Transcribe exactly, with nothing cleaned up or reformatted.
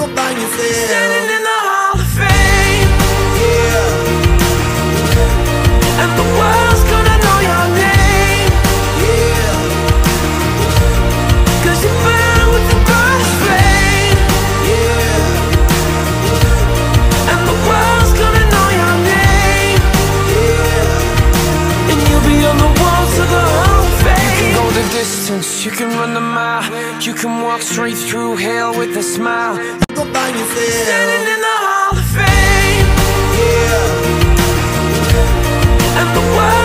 find yourself standing in the Hall of Fame. Yeah. And the world's gonna know your name. Yeah. Cause you burn with the brightest flame. Yeah. And the world's gonna know your name. Yeah. And you'll be on the walls of the Hall of Fame. You can go the distance, you can run the mile, you can walk straight through hell with a smile. You gon' find yourself Standing in the Hall of Fame. Yeah. And the world